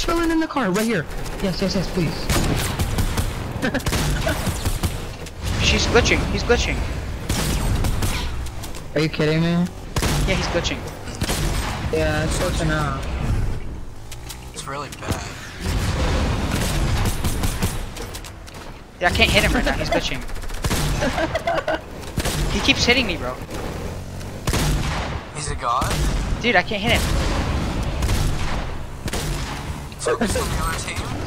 chilling in the car right here. Yes, yes, yes, please. She's glitching. He's glitching. Are you kidding me? Yeah, he's glitching. Yeah, it's glitching out. It's really bad. Yeah, I can't hit him right now. He's glitching. He keeps hitting me, bro. He's a god? Dude, I can't hit him. So who's on the other team?